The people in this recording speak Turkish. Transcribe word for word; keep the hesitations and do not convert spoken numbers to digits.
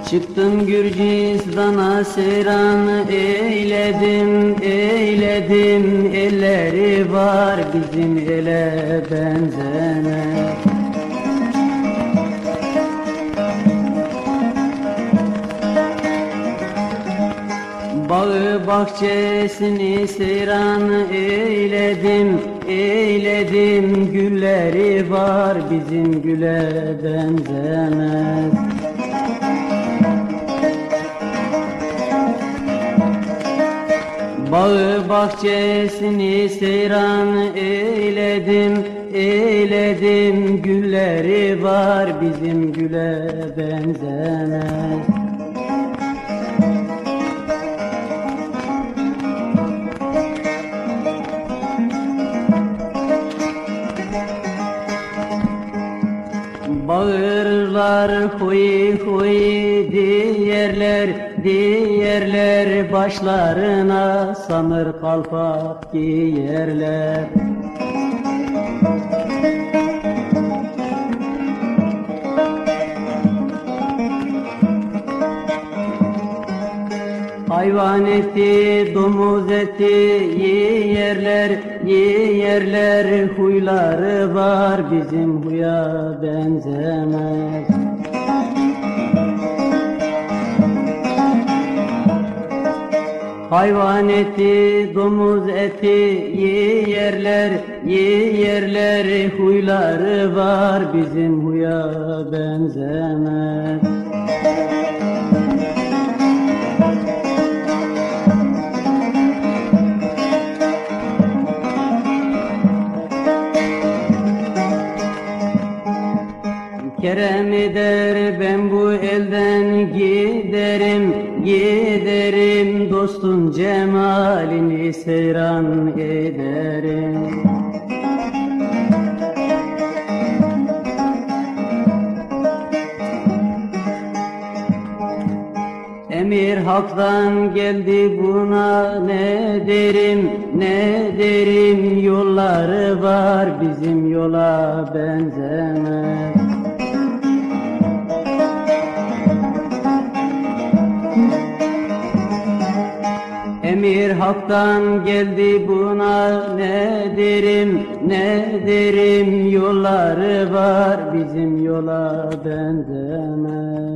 Çıktım Gürcistan'a seyran eyledim, eyledim. Elleri var bizim ele benzemez. Bağı bahçesini seyran eyledim, eyledim. Gülleri var bizim güle benzemez. Bağı bahçesini seyran eyledim, eyledim. Gülleri var bizim güle benzemez. Bağırırlar huy huy diyerler, diyerler. Başlarına samır kalpak giyerler. Hayvan eti, domuz eti yiyerler, yiyerler. Huyları var bizim huya benzemez. Hayvan eti, domuz eti yiyerler, yiyerler. Huyları var bizim huya benzemez. Kerem eder ben bu elden giderim, giderim. Dostun cemalini seyran ederim. Emir haktan geldi buna ne derim, ne derim. Yolları var bizim yola benzemez. Emir haktan geldi buna ne derim, ne derim. Yolları var bizim yola benzemez.